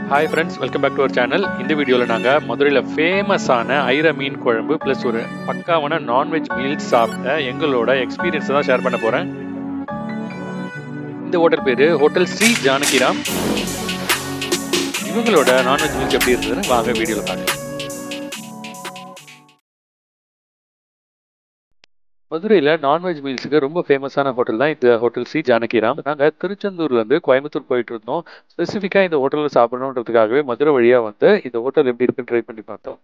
Hi friends, welcome back to our channel. இந்த வீடியோல நாங்க மதுரையில ஃபேமஸான ஐர மீன் குழம்பு பிளஸ் ஒரு பக்காவான நான்வெஜ் மீல்ஸ் சாப்பிட்ட எங்களோட எக்ஸ்பீரியன்ஸ் தான் ஷேர் பண்ண போறேன். இந்த ஹோட்டல் பேரு ஹோட்டல் ஸ்ரீ ஜானகிராம். இவங்களோட நான்வெஜ் மீல்ஸ் எப்படி இருந்ததுன்னு வாங்க வீடியோல பார்க்கலாம். மதுரையில் நான்வெஜ் மீல்ஸுக்கு ரொம்ப ஃபேமஸான ஹோட்டல் தான் இந்த ஹோட்டல் ஸ்ரீ ஜானகிராம். நாங்கள் திருச்செந்தூர்லேருந்து கோயம்புத்தூர் போயிட்டு இருந்தோம். ஸ்பெசிஃபிக்காக இந்த ஹோட்டலில் சாப்பிடணுன்றதுக்காகவே மதுரை வழியாக வந்து இந்த ஹோட்டல் எப்படி இருக்குன்னு ட்ரை பண்ணி பார்த்தோம்.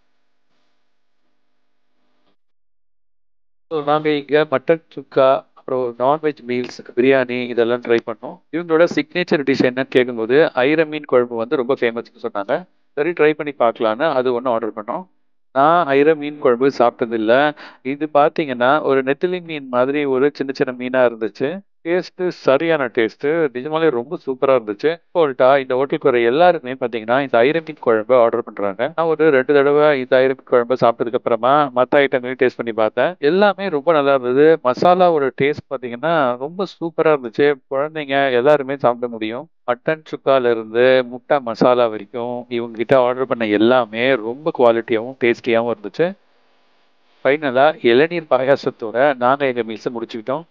ஸோ நாங்கள் இங்கே மட்டன் சுக்கா, அப்புறம் நான்வெஜ் மீல்ஸ், பிரியாணி இதெல்லாம் ட்ரை பண்ணோம். இவங்களோட சிக்னேச்சர் டிஷ் என்னன்னு கேட்கும்போது ஐர மீன் குழம்பு வந்து ரொம்ப ஃபேமஸ்னு சொன்னாங்க. சரி ட்ரை பண்ணி பார்க்கலான்னு அது ஒன்று ஆர்டர் பண்ணோம். நான் ஐர மீன் குழம்பு சாப்பிட்டதில்ல. இது பார்த்தீங்கன்னா ஒரு நெத்திலி மீன் மாதிரி ஒரு சின்ன சின்ன மீனா இருந்துச்சு. டேஸ்ட்டு சரியான டேஸ்ட்டு. நிஜமாலே ரொம்ப சூப்பரா இருந்துச்சு. போல்ட்டா இந்த ஹோட்டலுக்கு வர எல்லாருமே பார்த்தீங்கன்னா, இந்த ஐர மீன் குழம்பு ஆர்டர் பண்றாங்க. நான் ஒரு 2 தடவ இந்த ஐர மீன் குழம்பு சாப்பிட்டதுக்கு அப்புறமா மத்த ஐட்டங்களையும் டேஸ்ட் பண்ணி பார்த்தேன். எல்லாமே ரொம்ப நல்லா இருந்தது. மசாலாவோட டேஸ்ட் பார்த்தீங்கன்னா, ரொம்ப சூப்பரா இருந்துச்சு. குழந்தைங்க எல்லாருமே சாப்பிட முடியும். மட்டன் சுக்கால இருந்து முட்டை மசாலா வரைக்கும் இவங்க கிட்ட ஆர்டர் பண்ண எல்லாமே ரொம்ப குவாலிட்டியாவும் டேஸ்டியாவும் இருந்துச்சு. ஃபைனலா இளநீர் பாயாசத்தோட நாங்க எங்க மீல்ஸை முடிச்சுக்கிட்டோம்.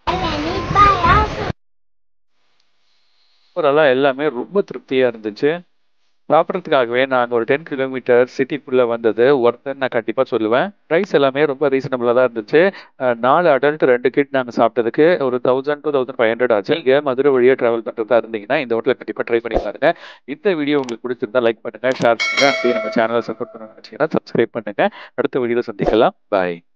ஓவராலா எல்லாமே ரொம்ப திருப்தியா இருந்துச்சு. சாப்பிட்றதுக்காகவே நாங்க ஒரு 10 கிலோமீட்டர் சிட்டிக்குள்ள வந்தது ஒர்த்துன்னு நான் கண்டிப்பா சொல்லுவேன். பிரைஸ் எல்லாமே ரொம்ப ரீசனபிளா தான் இருந்துச்சு. 4 அடல்ட் 2 கிட் நாங்க சாப்பிட்டதுக்கு ஒரு 1000 to 1500 ஆச்சு. நீங்க மதுரை வழியா டிராவல் பண்றதா இருந்தீங்கன்னா இந்த ஹோட்டல கண்டிப்பா ட்ரை பண்ணி பாருங்க. இந்த வீடியோ உங்களுக்கு பிடிச்சிருந்தா லைக் பண்ணுங்க, ஷேர் பண்ணுங்க. அப்படியே நம்ம சேனலை சப்போர்ட் பண்ண நினைச்சீங்கன்னா சப்ஸ்கிரைப் பண்ணுங்க. அடுத்த வீடியோல சந்திக்கலாம். பாய்.